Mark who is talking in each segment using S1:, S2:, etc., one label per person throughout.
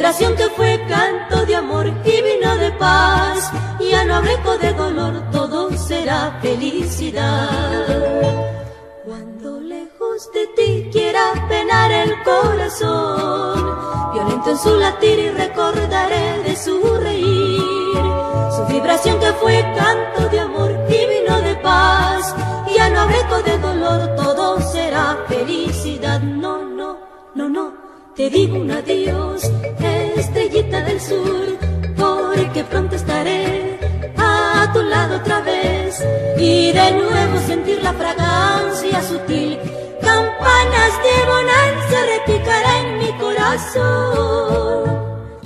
S1: vibración que fue canto de amor y vino de paz. Ya no habré eco de dolor, todo será felicidad. Cuando lejos de ti quiera penar el corazón, violento en su latir y recordaré de su reír, su vibración que fue canto de amor y vino de paz. Ya no habré eco de dolor, todo será felicidad. No, no, no, no, te digo un adiós, estrellita del sur, porque pronto estaré a tu lado otra vez y de nuevo sentir la fragancia sutil. Campanas de bonanza repicará en mi corazón.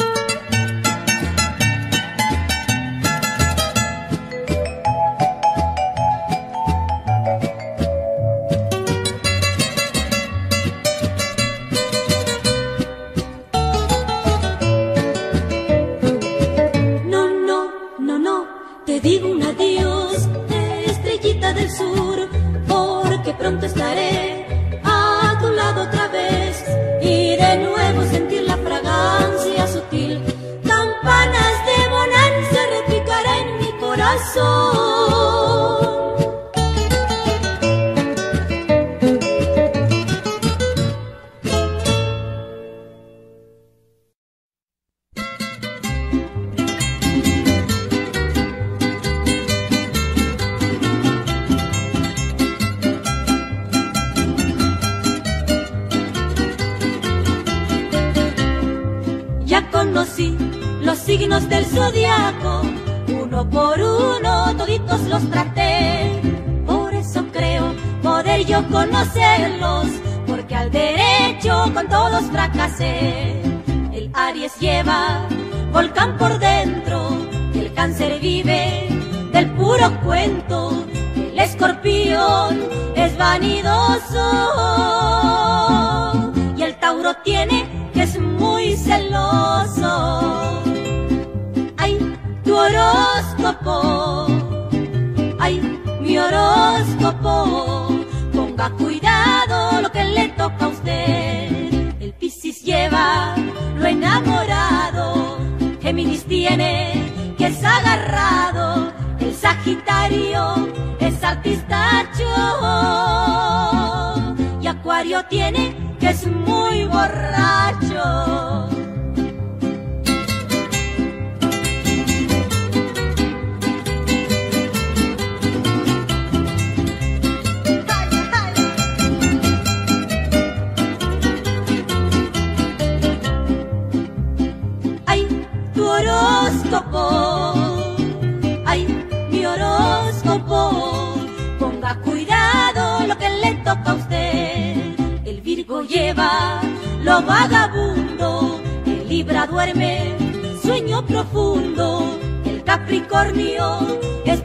S1: Te digo un adiós, estrellita del sur, porque pronto estaré a tu lado otra vez y de nuevo sentir la fragancia sutil. Campanas de bonanza repicará en mi corazón. Conocí los signos del zodiaco, uno por uno toditos los traté. Por eso creo poder yo conocerlos, porque al derecho con todos fracasé. El Aries lleva volcán por dentro, el Cáncer vive del puro cuento, el Escorpión es vanidoso y el Tauro tiene que es muy celoso. Ay, tu horóscopo, ay, mi horóscopo, ponga cuidado lo que le toca a usted. El Piscis lleva lo enamorado, Géminis tiene que es agarrado, el Sagitario es artistacho y Acuario tiene que es muy borracho. Ay, tu horóscopo, ay, mi horóscopo, ponga cuidado lo que le toca a usted. El Virgo lleva lo vagabundo, el Libra duerme sueño profundo, el Capricornio es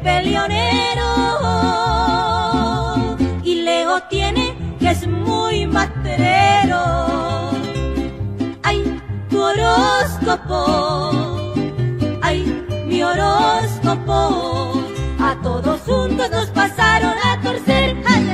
S1: peleonero y Leo tiene que es muy matrero. Ay, tu horóscopo, ay, mi horóscopo, a todos juntos nos pasaron a torcer. ¡Ay!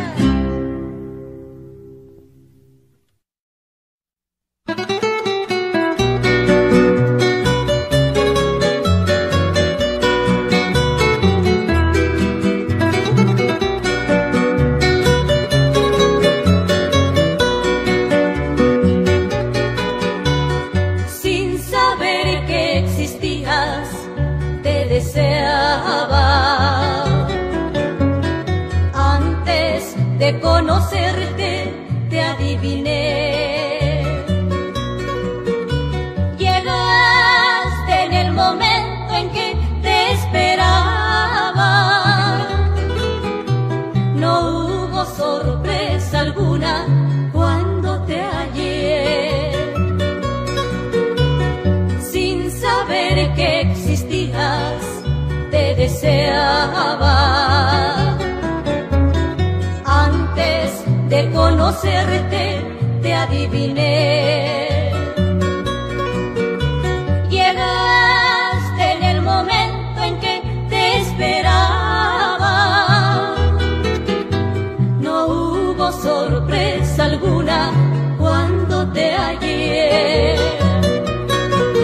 S2: De conocerte te adiviné. Llegaste en el momento en que te esperaba. No hubo sorpresa alguna cuando te hallé. Sin saber que existías, te deseaba. De conocerte te adiviné. Llegaste en el momento en que te esperaba. No hubo sorpresa alguna cuando te hallé.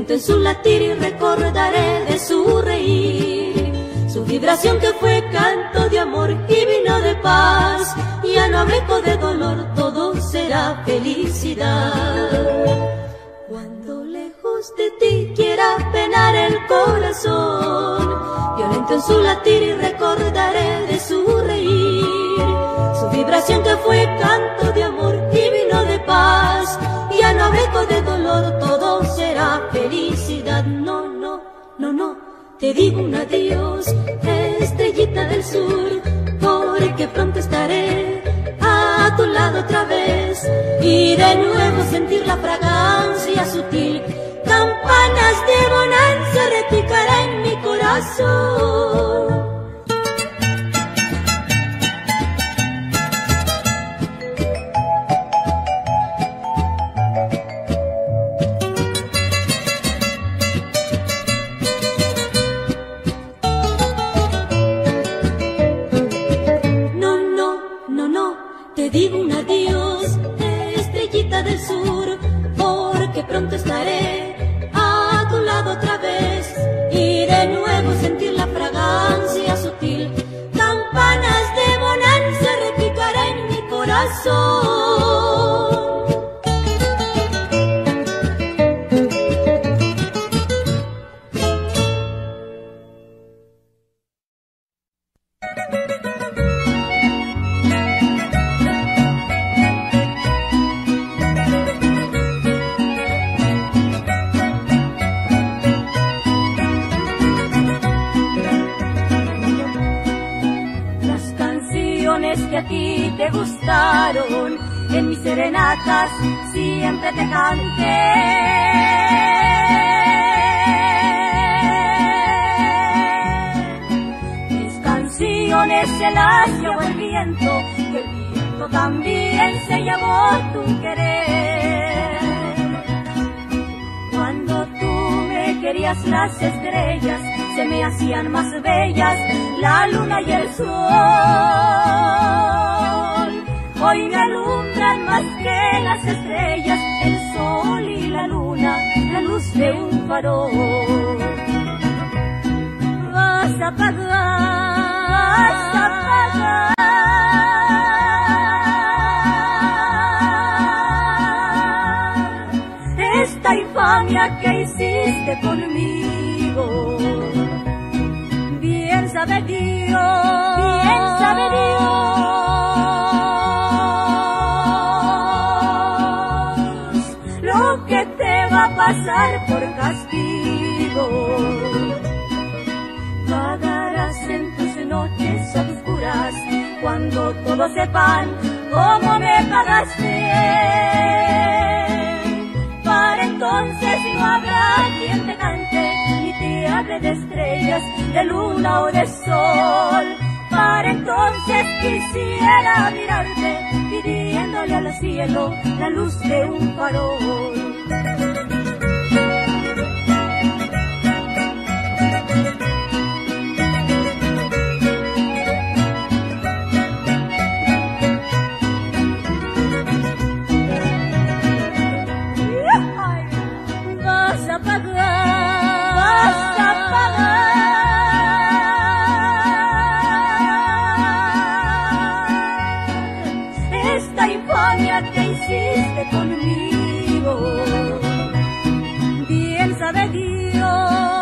S1: violento en su latir y recordaré de su reír, su vibración que fue canto de amor y vino de paz. Ya no habré eco de dolor, todo será felicidad. Cuando lejos de ti quiera penar el corazón, violento en su latir y recordaré de su reír, su vibración que fue canto de amor y vino de paz. Ya no habré eco de dolor, todo será felicidad. No, no, no, no, te digo un adiós, estrellita del sur, porque pronto estaré a tu lado otra vez y de nuevo sentir la fragancia sutil. Campanas de bonanza repicarán en mi corazón. Te digo un adiós, estrellita del sur, porque pronto estaré a tu lado otra vez y de nuevo sentir la fragancia sutil. Campanas de bonanza repicarán en mi corazón.
S2: Que a ti te gustaron, en mis serenatas siempre te canté. Mis canciones se las llevó el viento, y el viento también se llevó tu querer. Cuando tú me querías, las estrellas se me hacían más bellas, la luna y el sol. Hoy me alumbran más que las estrellas, el sol y la luna, la luz de un farol. Vas a pagar esta infamia que hiciste conmigo. Bien sabe Dios, lo que te va a pasar por castigo. Vagarás en tus noches oscuras cuando todos sepan cómo me pagaste. Para entonces no habrá quien te cante ni te hable de estrellas, de luna o de sol. Para entonces quisiera mirarte pidiéndole al cielo la luz de un farol. Vas a pagar esta infamia que hiciste conmigo. Bien sabe Dios,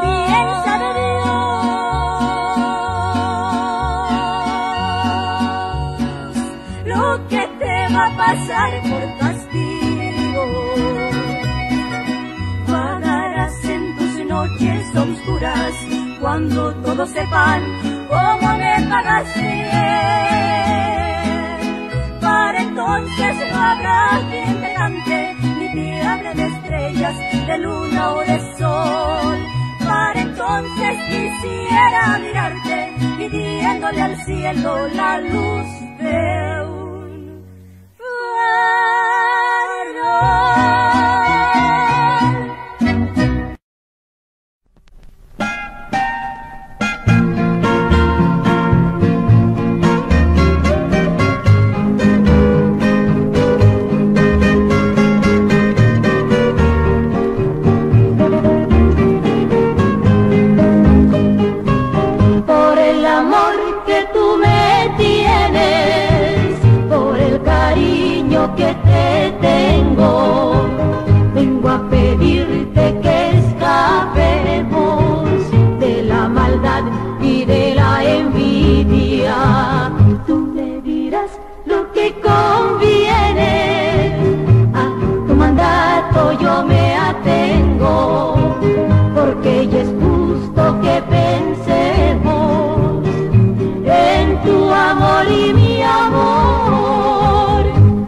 S2: lo que te va a pasar por castigo. Vagarás en tus noches oscuras cuando todos sepan cómo me pagaste. Para entonces no habrá quien te cante ni te hable de estrellas, de luna o de sol. Para entonces quisiera mirarte pidiéndole al cielo la luz de un farol.
S1: lo que te tengo. Vengo a pedirte que escapemos de la maldad y de la envidia. Tú me dirás lo que conviene, a tu mandato yo me atengo, porque ya es justo que pensemos en tu amor y mi amor.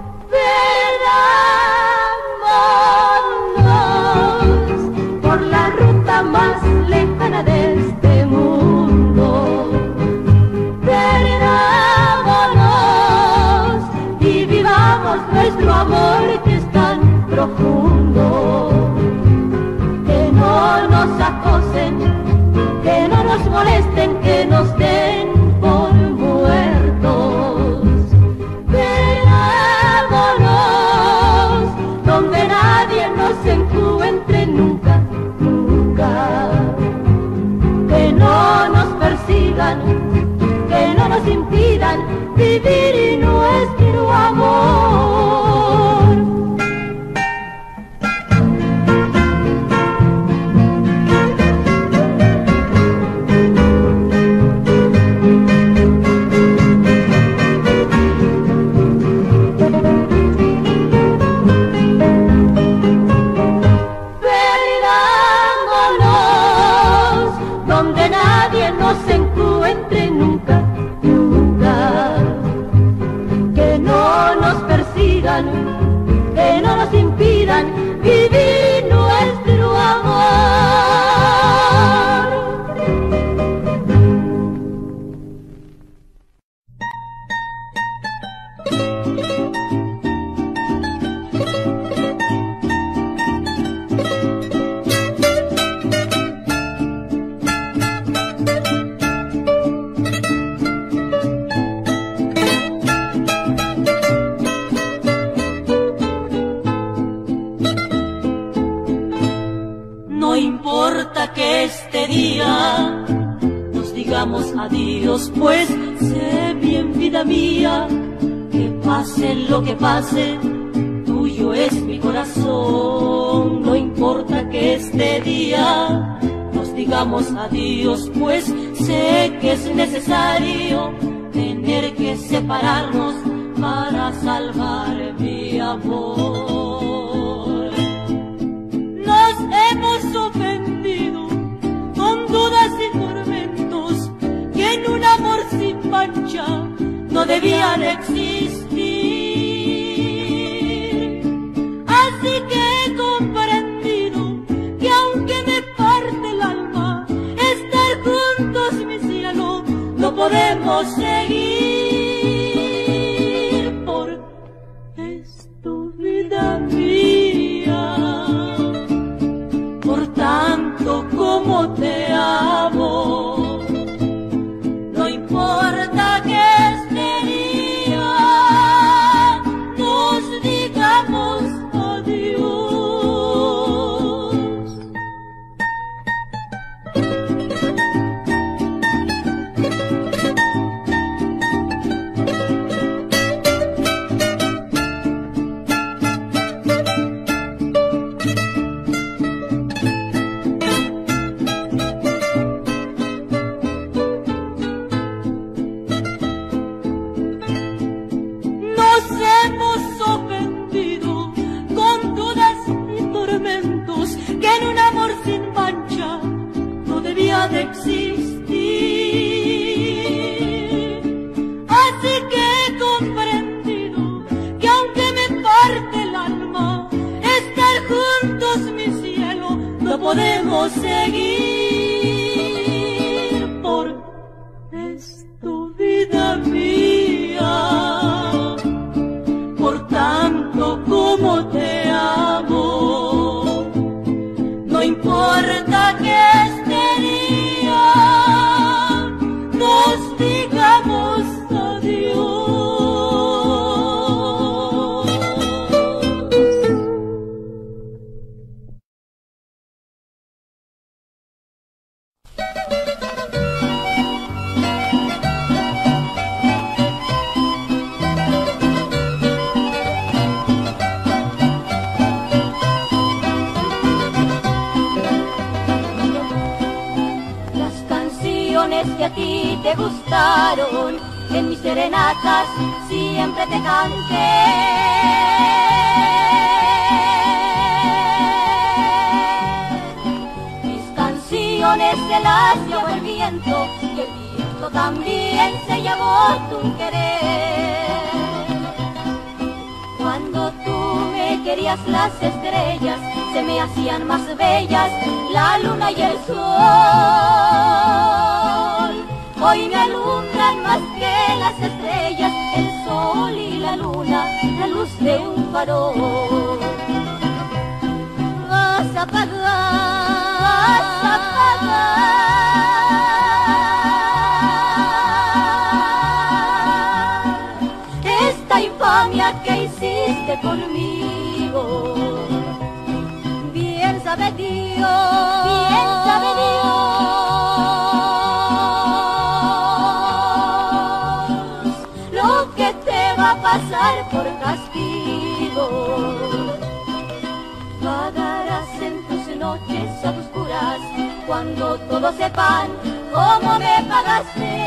S1: Perdámonos por la ruta más lejana de este mundo. Perdámonos y vivamos nuestro amor que es tan profundo. Que no nos acosen, que no nos molesten, que nos den por muertos. Veámonos donde nadie nos encuentre nunca, nunca. Que no nos persigan, que no nos impidan vivir nuestro amor. Donde nadie nos encuentre nunca, nunca. Que no nos persigan, que no nos impidan vivir nuestro amor. No importa que este día nos digamos adiós, pues sé bien, vida mía, que pase lo que pase, tuyo es mi corazón. No importa que este día nos digamos adiós, pues sé que es necesario tener que separarnos para salvar mi amor. Nos hemos ofendido con dudas y tormentos que en un amor sin mancha no debían existir. Así que he comprendido que aunque me parte el alma, estar juntos, mi cielo, no podemos seguir. Por esto, vida mía, por tanto como te amo, no importa que este día nos digamos adiós. Nos hemos ofendido con dudas y tormentos que en un amor sin mancha no debía de existir. Así que he comprendido que aunque me parte el alma, estar juntos, mi cielo, no podemos seguir. Por esto, vida mía, por tanto como te amo, no importa que este día nos digamos
S2: a ti te gustaron, en mis serenatas siempre te canté. Mis canciones se las llevó el viento y el viento también se llevó tu querer. Cuando tú me querías, las estrellas se me hacían más bellas, la luna y el sol. Hoy me alumbran más que las estrellas, el sol y la luna, la luz de un farol. Vas a pagar esta infamia que hiciste conmigo. Bien sabe Dios, bien sabe Dios lo que te va a pasar por castigo. Pagarás en tus noches oscuras cuando todos sepan cómo me pagaste.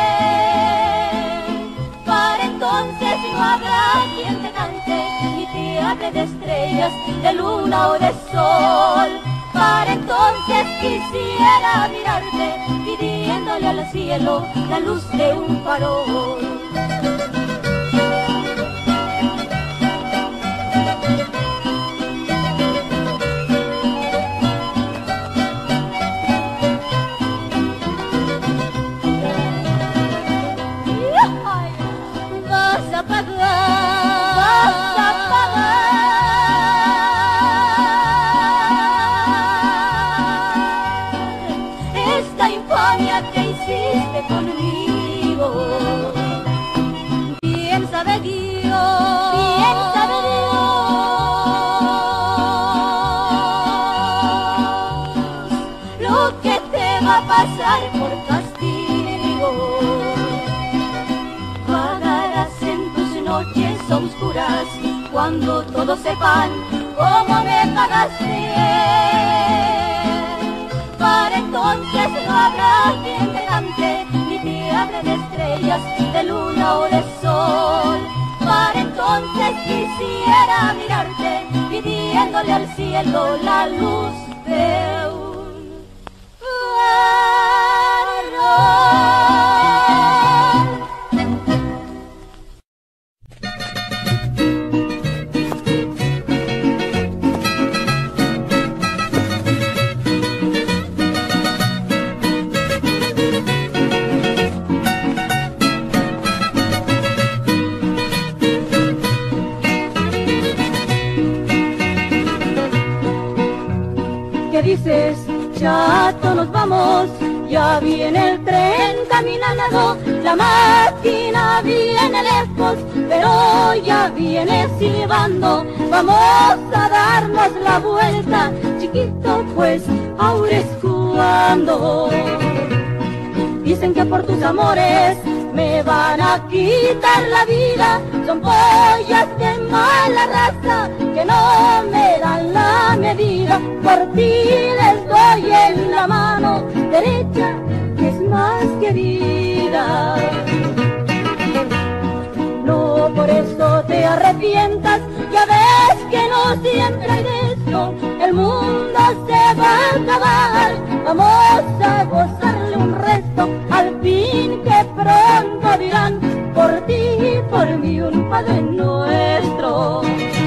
S2: Para entonces no habrá quien te cante ni te hable de estrellas, de luna o de sol. Para entonces quisiera mirarte pidiéndole al cielo la luz de un farol. Por castigo, pagarás en tus noches oscuras cuando todos sepan cómo me pagaste. Para entonces no habrá quien te cante ni te hable de estrellas, de luna o de sol. Para entonces quisiera mirarte pidiéndole al cielo la luz de un ¿qué dices? Chato, nos vamos, ya viene el tren caminando, la máquina viene lejos, pero ya viene silbando. Vamos a darnos la vuelta, chiquito, pues ahora es cuando. Dicen que por tus amores me van a quitar la vida, son pollas de mala raza que no me dan la medida. Por ti les doy en la mano derecha, que es más querida. No por eso te arrepientas, ya ves que no siempre hay de esto, el mundo se va a acabar. Vamos a gozarle un resto, al fin que pronto dirán por ti y por mí un Padre Nuestro.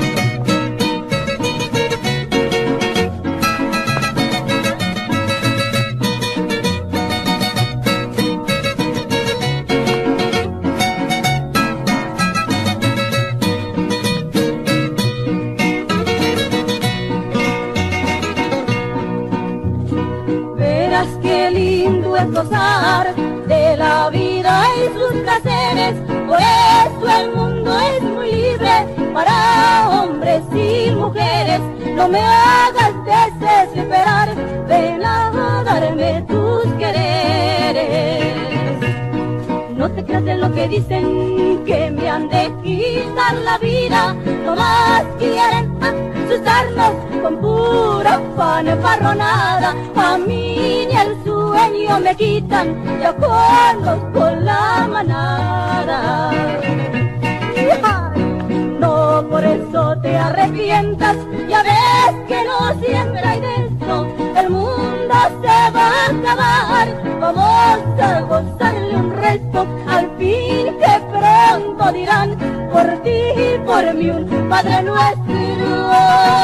S2: Verás qué lindo es gozar de la vida y sus placeres, por eso el mundo es muy libre para hombres y mujeres. No me hagas desesperar, ven a darme tus quereres. No te creas de lo que dicen, que me han de quitar la vida, nomás quieren asustarnos con pura fanfarronada. A mí ni el sueño sueño me quitan, yo conozco la manada. No por eso te arrepientas, ya ves que no siempre hay de esto, el mundo se va a acabar, vamos a gozarle un resto, al fin que pronto dirán, por ti y por mí un Padre Nuestro.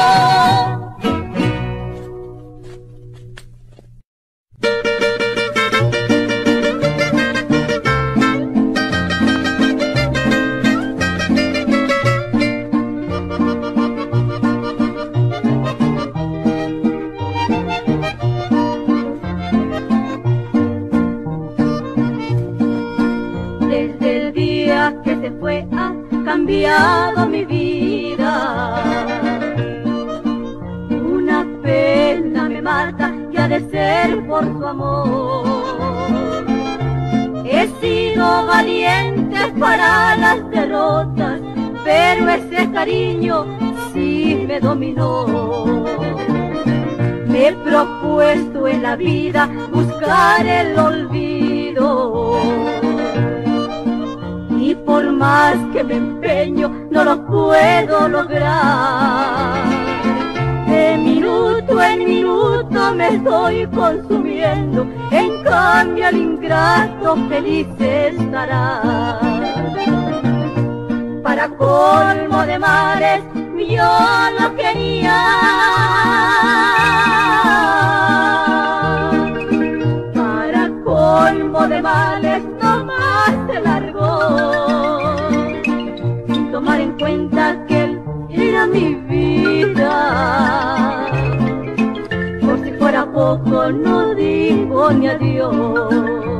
S2: Que se fue ha cambiado mi vida. Una pena me mata que ha de ser por su amor. He sido valiente para las derrotas, pero ese cariño sí me dominó. Me he propuesto en la vida buscar el olvido, y por más que me empeño no lo puedo lograr. De minuto en minuto me estoy consumiendo, en cambio el ingrato feliz estará. Para colmo de males yo lo quería, para colmo de males no más se largó, sin tomar en cuenta que él era mi vida. Por si fuera poco no digo ni adiós.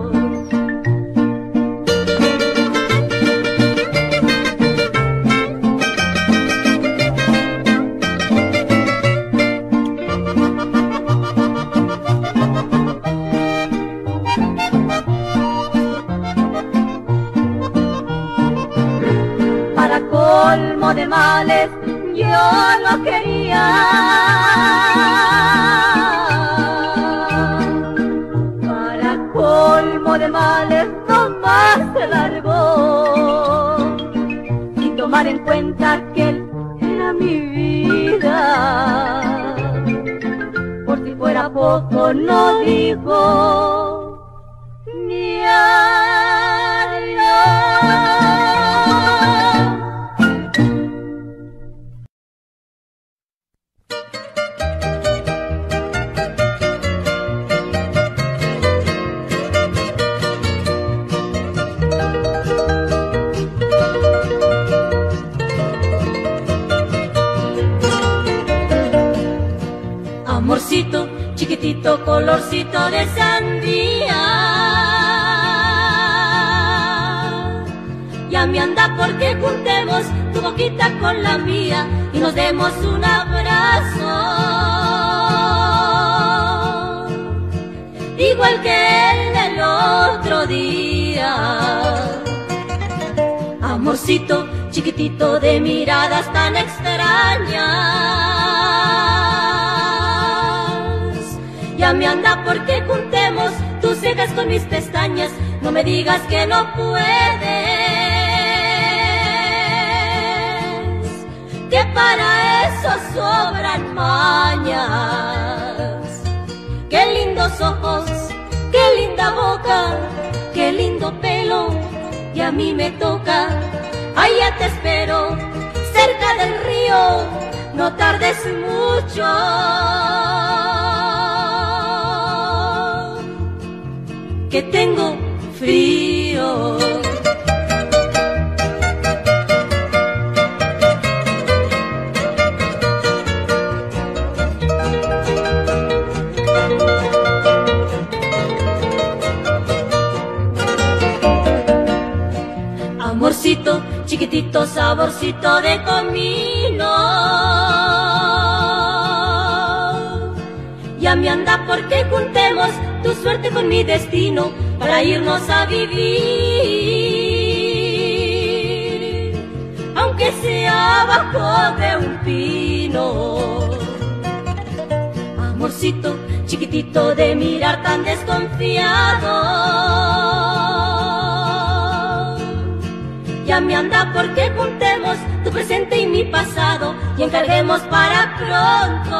S2: Colmo de males yo lo quería, para colmo de males no más se largó, sin tomar en cuenta que él era mi vida. Por si fuera poco no digo ni adiós. Amorcito, chiquitito, colorcito de sandía, ya me anda porque juntemos tu boquita con la mía y nos demos un abrazo, igual que el del otro día. Amorcito, chiquitito de miradas tan extrañas, ya me anda porque juntemos tus cejas con mis pestañas, no me digas que no puedes, que para eso sobran mañas. Qué lindos ojos, qué linda boca, qué lindo pelo, y a mí me toca. Allá te espero, cerca del río, no tardes mucho, que tengo frío. Amorcito, chiquitito, saborcito de comino, ya me anda porque juntemos tu suerte con mi destino para irnos a vivir, aunque sea bajo de un pino. Amorcito, chiquitito,
S1: chiquitito de mirar tan desconfiado. Ya me anda porque juntemos tu presente y mi pasado y encarguemos para pronto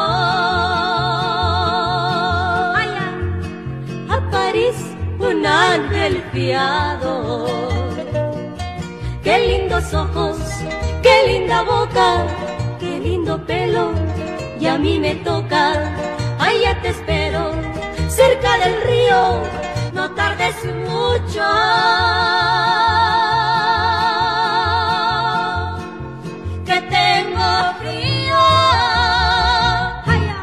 S1: a París un ángel fiado. Qué lindos ojos, qué linda boca, qué lindo pelo, y a mí me toca. Ay, ya te espero cerca del río, no tardes mucho, que tengo frío. Ay, ya.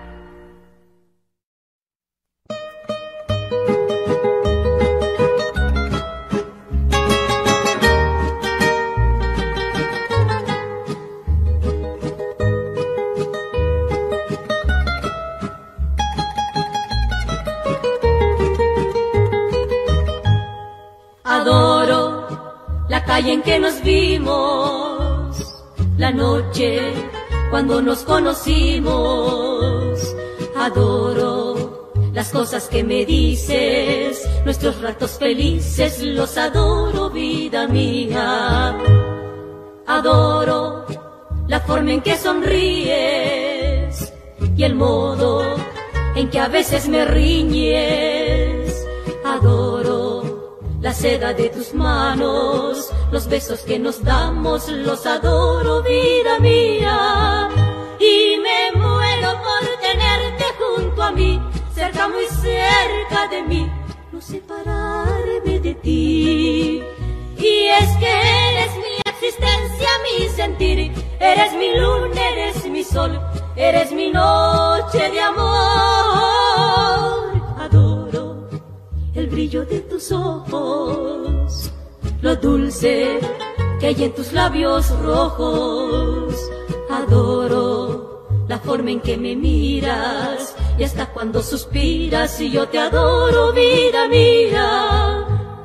S1: Adoro la calle en que nos vimos, la noche cuando nos conocimos. Adoro las cosas que me dices, nuestros ratos felices, los adoro, vida mía. Adoro la forma en que sonríes y el modo en que a veces me riñes. Adoro la seda de tus manos, los besos que nos damos, los adoro, vida mía. Y me muero por tenerte junto a mí, cerca, muy cerca de mí, no separarme de ti. Y es que eres mi existencia, mi sentir, eres mi luna, eres mi sol, eres mi noche de amor. Adoro el brillo de tus ojos, lo dulce que hay en tus labios rojos. Adoro la forma en que me miras y hasta cuando suspiras, y yo te adoro, vida mía.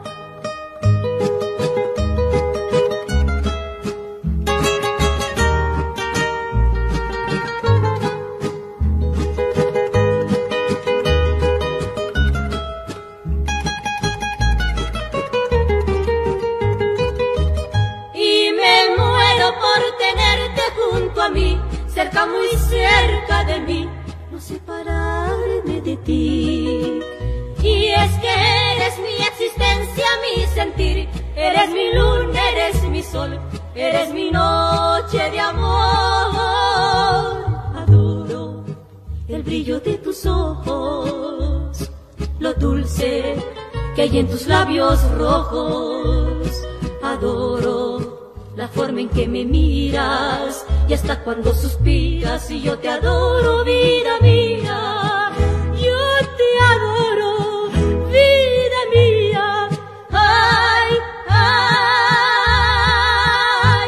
S1: A mí, cerca, muy cerca de mí, no separarme de ti. Y es que eres mi existencia, mi sentir, eres mi luna, eres mi sol, eres mi noche de amor. Adoro el brillo de tus ojos, lo dulce que hay en tus labios rojos. Adoro la forma en que me miras y hasta cuando suspiras, y yo te adoro, vida mía. Yo te adoro, vida mía. Ay, ay.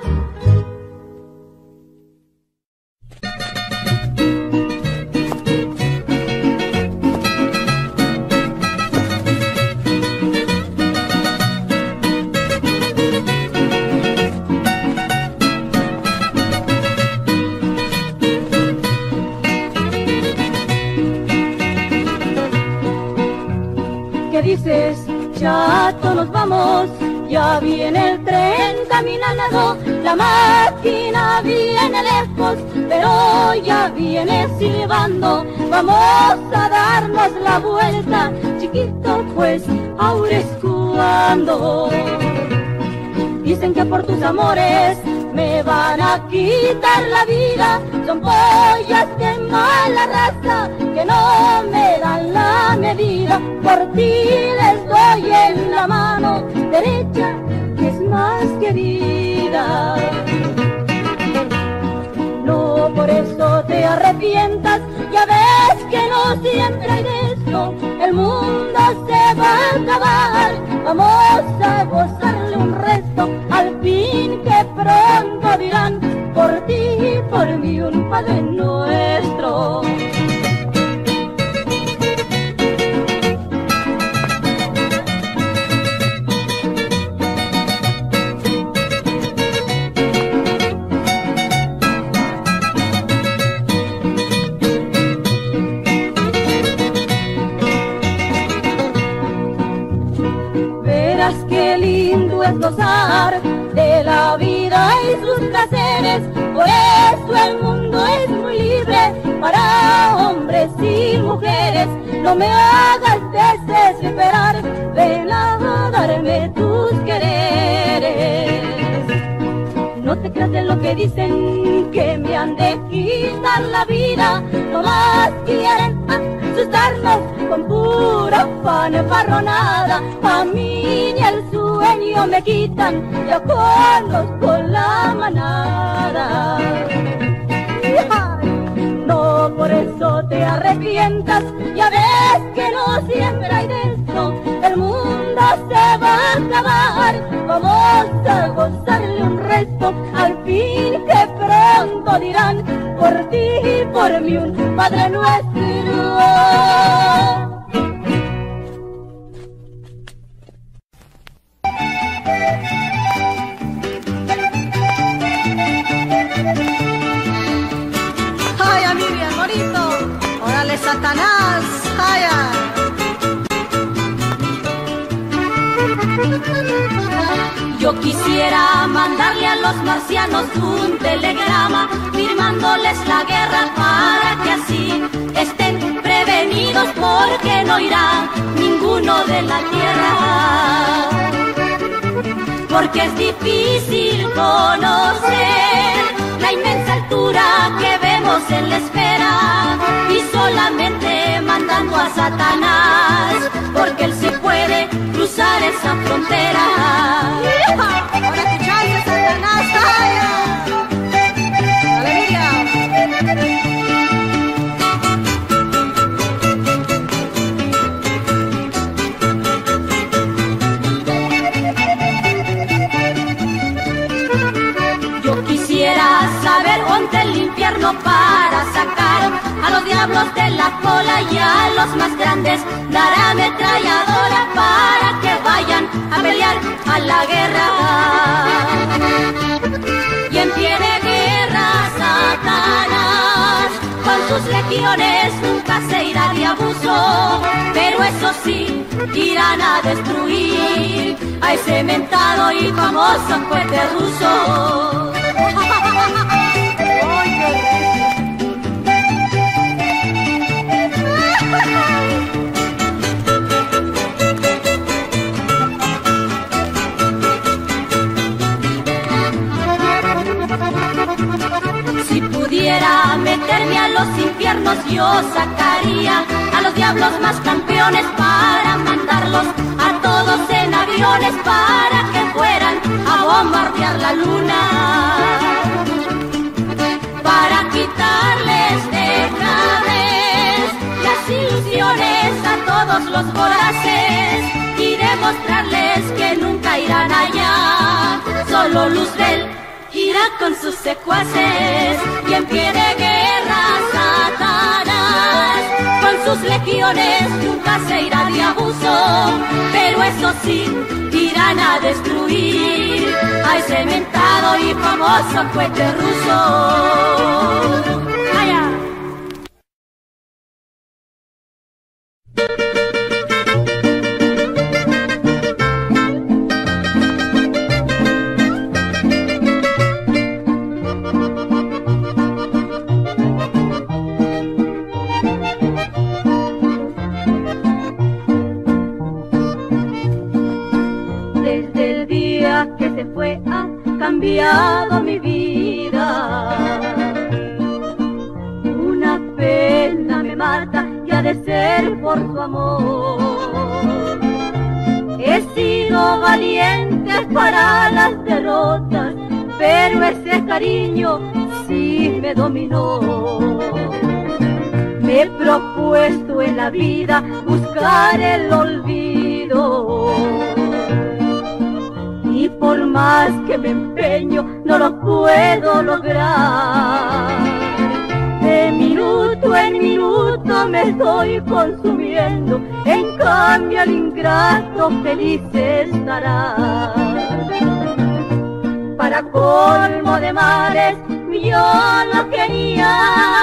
S2: Dices, chato, nos vamos, ya viene el tren caminando, la máquina viene lejos, pero ya viene silbando. Vamos a darnos la vuelta, chiquito, pues ahora es cuando. Dicen que por tus amores me van a quitar la vida, son pollas de mala raza que no me dan la medida. Por ti les doy en la mano derecha, que es más querida. No por eso te arrepientas, ya ves que no siempre hay de esto, el mundo se va a acabar. Vamos a gozarle un resto, al fin que pronto dirán, por ti y por mí un Padre Nuestro. la vida y sus placeres. Por eso el mundo es muy libre para hombres y mujeres. No me hagas desesperar, ven a darme tus quereres. No te creas de lo que dicen, que me han de quitar la vida. Nomás quieren asustarnos con pura fanfarronada. A mí ni el sueño me quitan, ya conozco la manada. No, por eso te arrepientas, ya ves que no siempre hay de esto. El mundo se va a acabar, vamos a gozarle un resto. Al fin que pronto dirán, por ti y por mí un Padre Nuestro.
S3: ¡Jaya, Miriam, bonito! ¡Órale, Satanás! ¡Jaya!
S1: Yo quisiera mandarle a los marcianos un telegrama firmándoles la guerra para que así estén prevenidos, porque no irá ninguno de la tierra. Porque es difícil conocer la inmensa altura que vemos en la esfera, y solamente mandando a Satanás, porque él sí puede cruzar esa frontera.
S3: ¡Ahora tu chance, Satanás! ¡Jaya! ¡Dale, Miriam!
S1: Yo quisiera saber dónde el infierno para sacar a los diablos de la cola y a los más grandes dar ametralladora para que vayan a pelear a la guerra. Y en pie de guerra Satanás con sus legiones nunca se irá de abuso, pero eso sí, irán a destruir a ese mentado y famoso cohete ruso. Si pudiera meterme a los infiernos, yo sacaría a los diablos más campeones para mandarlos a todos en aviones para que fueran a bombardear la luna, para quitarles de una vez las ilusiones a todos los voraces y demostrarles que nunca irán allá. Solo Luzbel irá con sus secuaces, y en pie de guerra Satanás con sus legiones nunca se irá de abuso, pero eso sí, irán a destruir a ese mentado y famoso cohete ruso. ¡Vaya!
S2: Cambiado mi vida, una pena me mata y ha de ser por su amor. He sido valiente para las derrotas, pero ese cariño sí me dominó. Me he propuesto en la vida buscar el olvido, y por más que me empeño no lo puedo lograr. De minuto en minuto me estoy consumiendo, en cambio el ingrato feliz estará. Para colmo de males yo lo quería,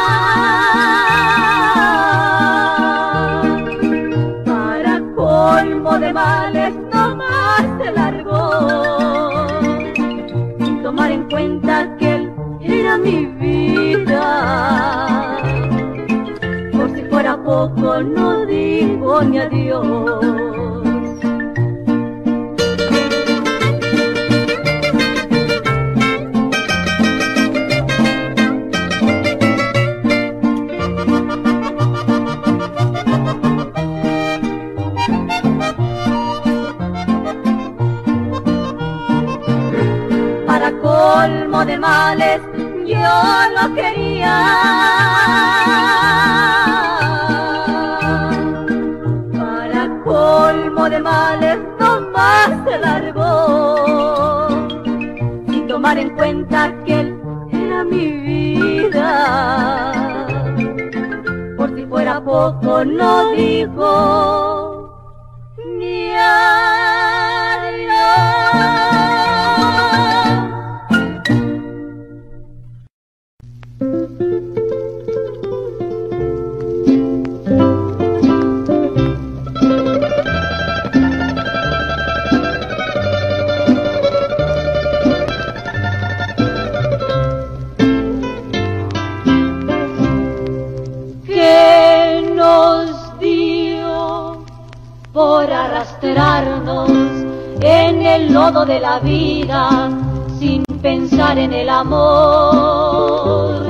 S2: para colmo de males no más se largó. en cuenta que él era mi vida. Por si fuera poco no digo ni adiós. Para colmo de males yo lo quería. Para colmo de males nomás se largó, sin tomar en cuenta que él era mi vida. Por si fuera poco no dijo ni adiós. ¿Qué nos dio por arrastrarnos en el lodo de la vida sin pensar en el amor?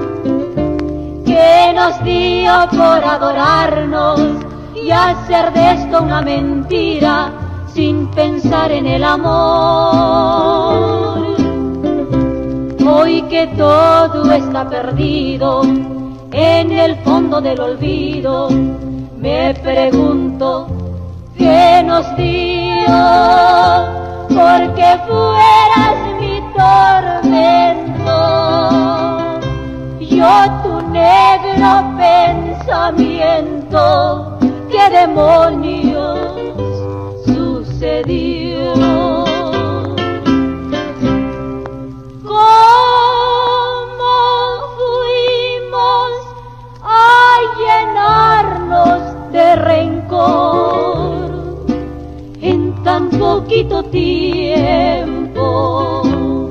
S2: ¿Qué nos dio por adorarnos y hacer de esto una mentira sin pensar en el amor? Hoy que todo está perdido en el fondo del olvido, me pregunto ¿qué nos dio? Porque fueras mi tormento, yo tu negro pensamiento. ¿Qué demonios sucedió? ¿Cómo fuimos a llenarnos de rencor en tan poquito tiempo?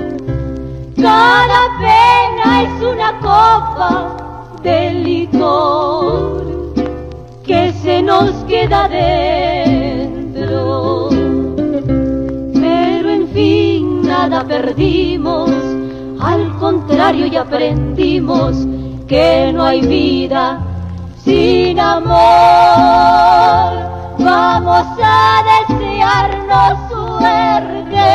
S2: Cada pena es una copa de licor que se nos queda dentro. Pero en fin nada perdimos, al contrario y aprendimos que no hay vida sin amor. Vamos a desearnos suerte,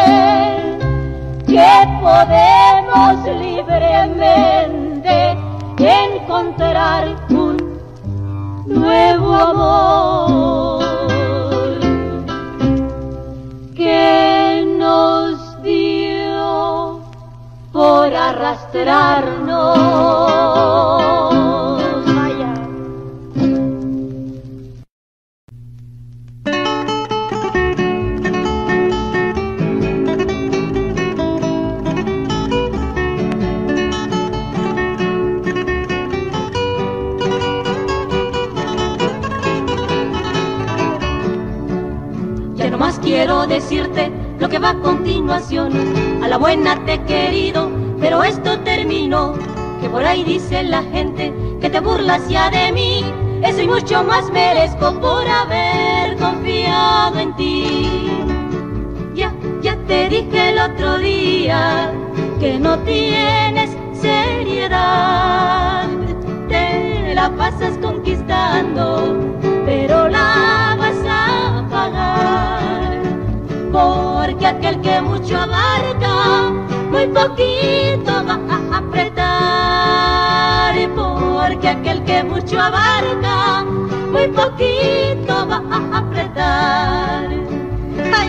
S2: que podemos libremente encontrar un nuevo amor. Que nos dio por arrastrarnos. Vaya. Ya nomás quiero decirte lo que va a continuación. A la buena te he querido, pero esto terminó. Que por ahí dice la gente que te burlas ya de mí. Eso y mucho más merezco por haber confiado en ti. Ya te dije el otro día que no tienes seriedad. Te la pasas conquistando, pero la vas a pagar. Porque aquel que mucho abarca, muy poquito va a apretar. Porque aquel que mucho abarca, muy poquito va a apretar. Ay,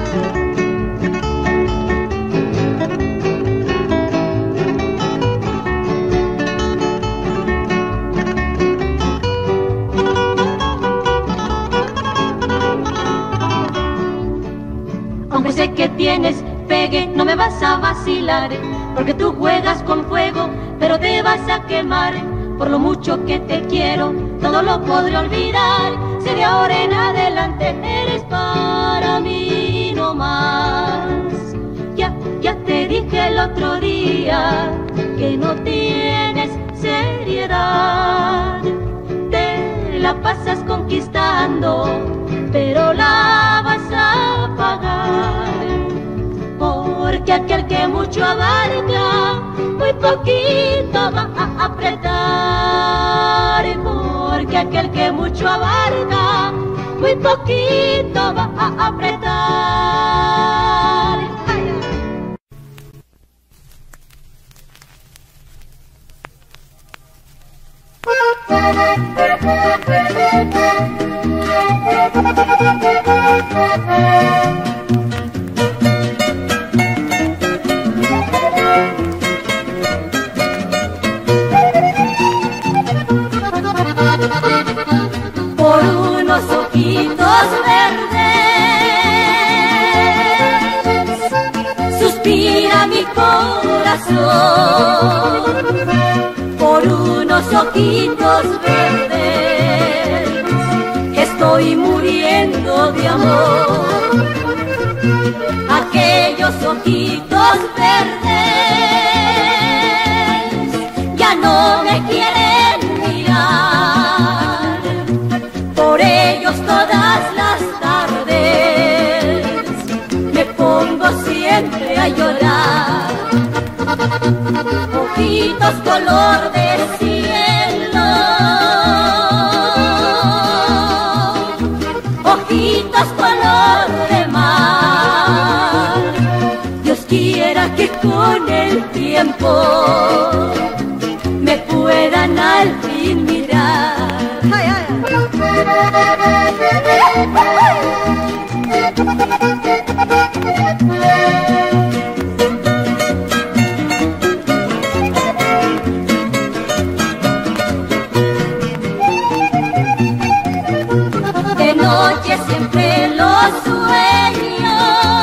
S2: aunque sé que tienes pegue, no me vas a vacilar, porque tú juegas con fuego, pero te vas a quemar. Por lo mucho que te quiero, todo lo podré olvidar. Si de ahora en adelante eres para mí no más. Ya te dije
S1: el otro día que no tienes seriedad. Te la pasas conquistando, pero la vas a pagar. Porque aquel que mucho abarca, muy poquito va a apretar. Porque aquel que mucho abarca, muy poquito va a apretar. Por unos ojitos verdes suspira mi corazón. Por unos ojitos verdes estoy muriendo de amor. Aquellos ojitos verdes ya no me quieren mirar. Por ellos todas las tardes me pongo siempre a llorar. Ojitos color de cielo, ojitos color de mar. Dios quiera que con el tiempo me puedan al fin mirar.
S3: Ay, ay.
S1: De noche siempre los sueño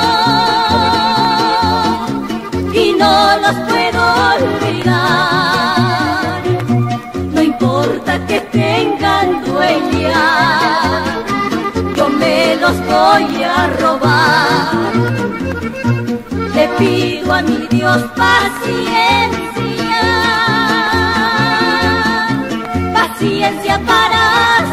S1: y no los puedo olvidar. No importa que tengan dueña, yo me los voy a robar. Le pido a mi Dios paciencia, paciencia para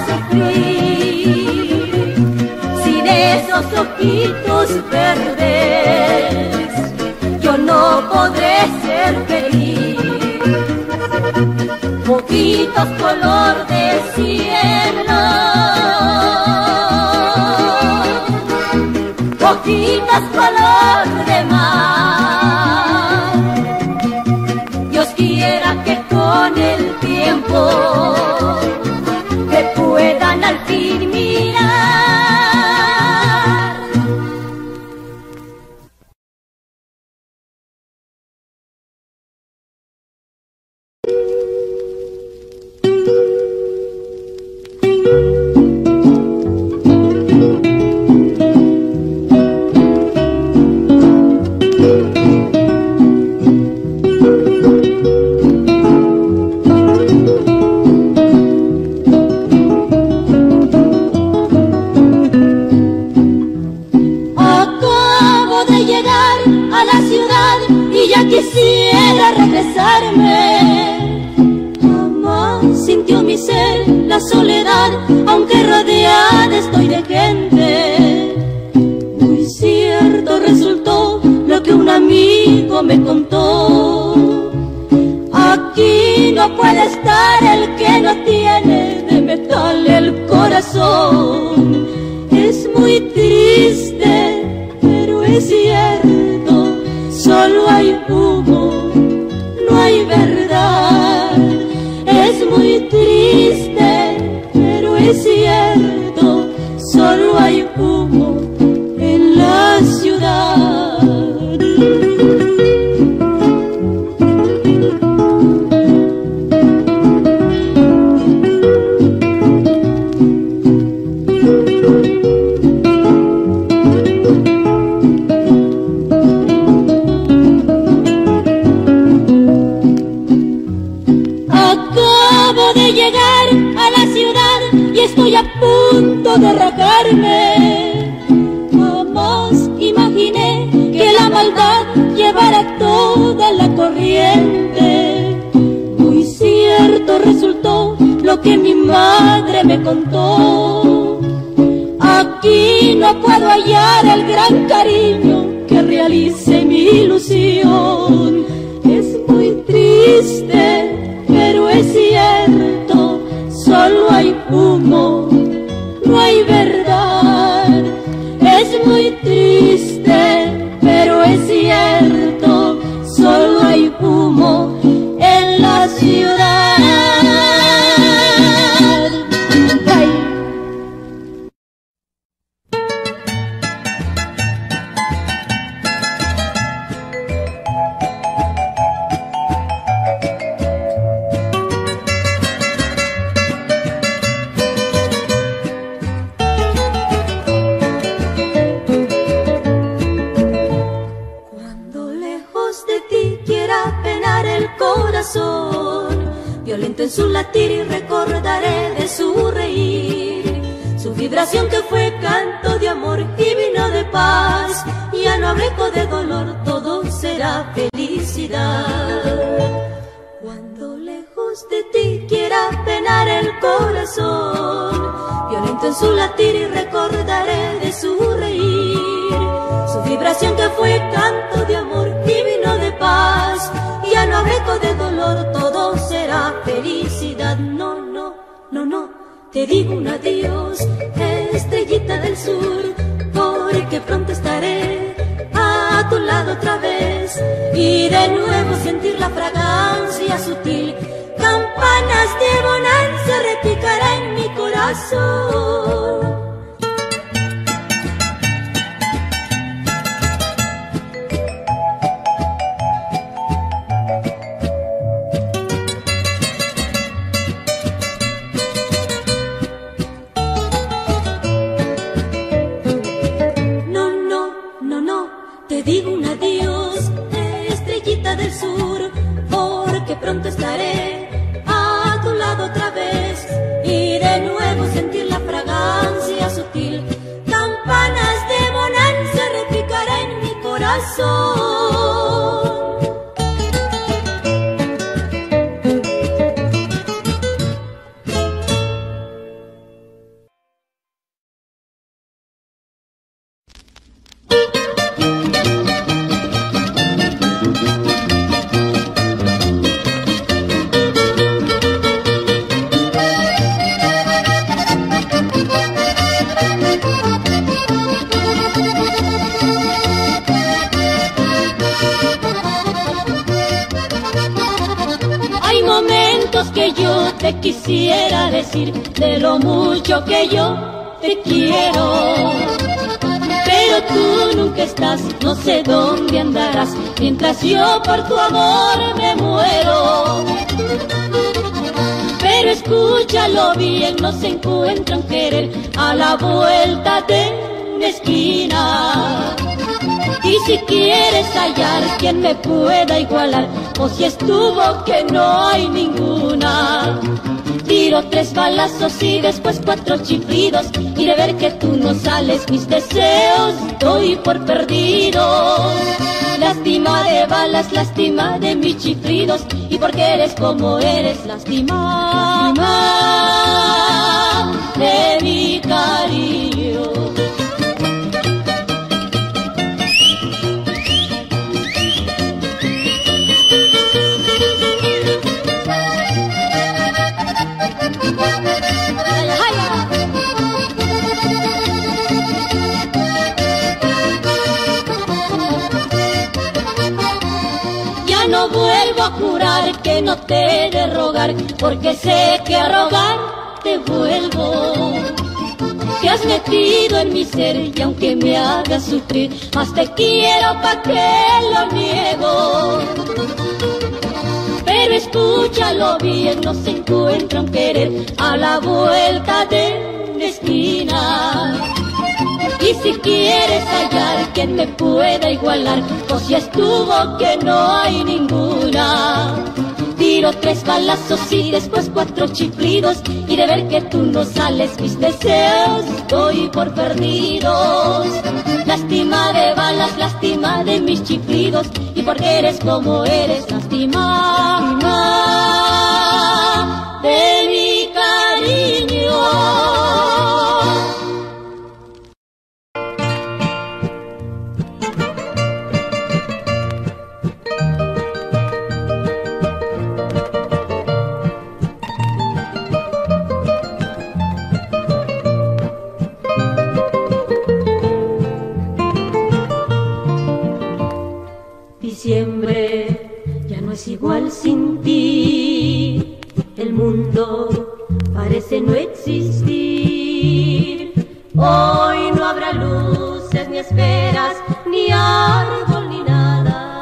S1: sufrir. Sin esos ojitos verdes yo no podré ser feliz. Ojitos color de cielo, ojitos color de mar. Dios quiera que con el tiempo me puedan al fin mirar. Quisiera regresarme. Jamás sintió mi ser la soledad, aunque rodeada estoy de gente. Muy cierto resultó lo que un amigo me contó. Aquí no puede estar el que no tiene de metal el corazón. Es muy triste, pero es cierto. Solo hay humo, no hay verdad. Es muy triste, pero es cierto. Solo hay humo en la ciudad. Estoy a punto de rajarme. Jamás imaginé que la maldad llevara todo de la corriente. Muy cierto resultó lo que mi madre me contó. Aquí no puedo hallar el gran cariño que realice mi ilusión. Es muy triste, pero es cierto, solo hay humo, no hay verdad. Es muy triste, pero es cierto, solo hay humo en la ciudad. Ay. Violento en su latir y recordaré de su reír, su vibración que fue canto de amor y vino de paz. Ya no habré eco de dolor, todo será felicidad. Cuando lejos de ti quiera penar el corazón, violento en su latir y recordaré de su reír, su vibración que fue canto de amor y vino de paz. Ya no habré eco de dolor, todo será felicidad. No, no, no, no, te digo un adiós, estrellita del sur, porque pronto estaré a tu lado otra vez y de nuevo sentir la fragancia sutil. Campanas de bonanza repicarán en mi corazón. Te digo un adiós, estrellita del sur, porque pronto estaré a tu lado otra vez y de nuevo sentir la fragancia sutil. Campanas de bonanza repicarán en mi corazón. Que yo te quisiera decir de lo mucho que yo te quiero, pero tú nunca estás, no sé dónde andarás, mientras yo por tu amor me muero. Pero escúchalo bien, no se encuentra un querer a la vuelta de una esquina. Y si quieres hallar quien me pueda igualar, o si estuvo que no hay ninguna. Tiro 3 balazos y después 4 chiflidos, y de ver que tú no sales mis deseos doy por perdidos. Lástima de balas, lástima de mis chiflidos, y porque eres como eres, lástima de mi cariño. No vuelvo a jurar que no te he de rogar, porque sé que a rogar te vuelvo. Te has metido en mi ser y aunque me hagas sufrir, más te quiero pa' que lo niego. Pero escúchalo bien, no se encuentra un querer a la vuelta de una esquina. Y si quieres hallar quien me pueda igualar, o si estuvo que no hay ninguna. tiro 3 balazos y después 4 chiflidos, y de ver que tú no sales mis deseos doy por perdidos. Lástima de balas, lástima de mis chiflidos, y porque eres como eres, lástima de mi cariño. Diciembre ya no es igual sin ti, el mundo parece no existir. Hoy no habrá luces, ni esperas, ni árbol, ni nada,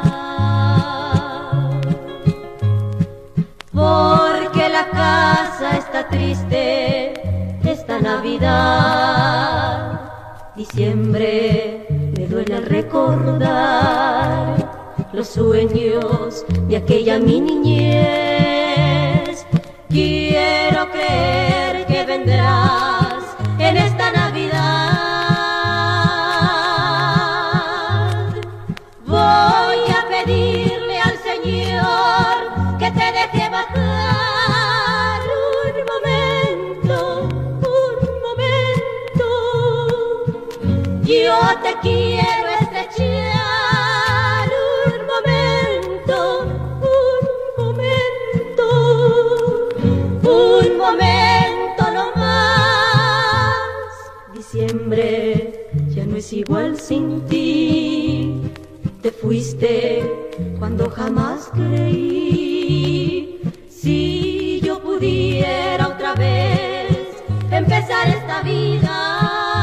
S1: porque la casa está triste esta Navidad. Diciembre me duele al recordar los sueños de aquella mi niñez. Quiero creer que vendrás en esta Navidad. Voy a pedirle al Señor que te deje bajar un momento, un momento. Yo te quiero estrechar un momento no más. Diciembre ya no es igual sin ti, te fuiste cuando jamás creí. Si yo pudiera otra vez empezar esta vida,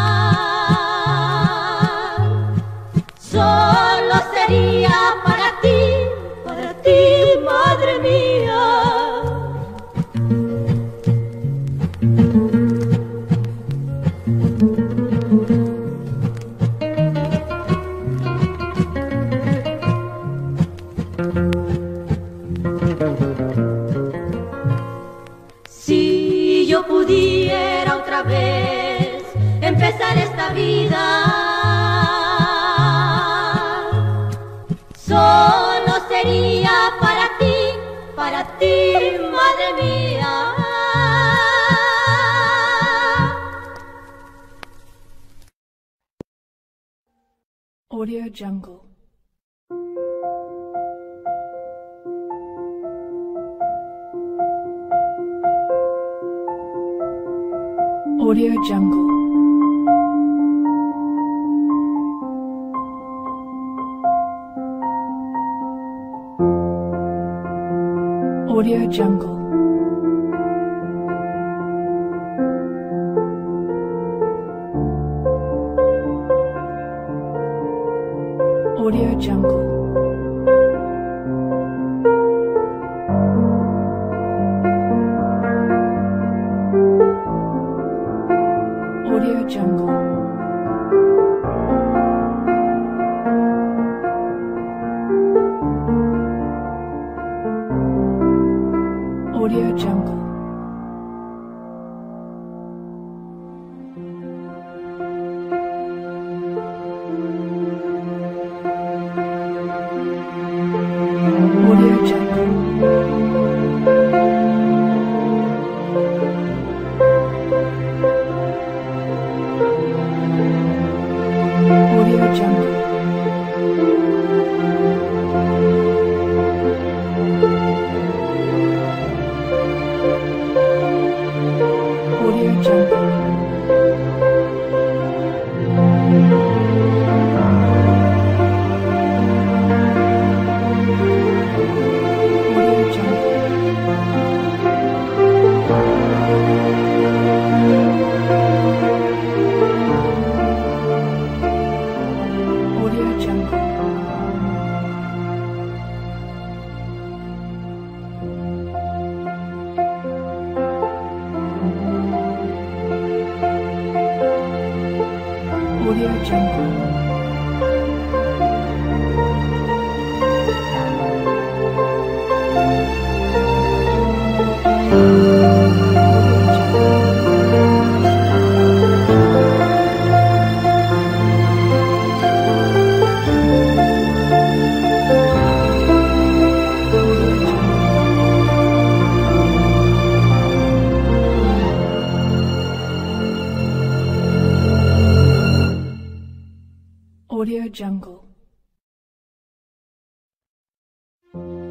S1: solo sería para ti, madre mía. Si yo pudiera otra vez empezar esta vida, solo sería para ti, madre mía.
S4: Audio Jungle. Audio Jungle. Audio Jungle. Audio Jungle. Audio Jungle. Audio Jungle. Audio Jungle. Audio Jungle. Audio Jungle. Audio Jungle. Audio Jungle. Audio Jungle.
S2: Jungle.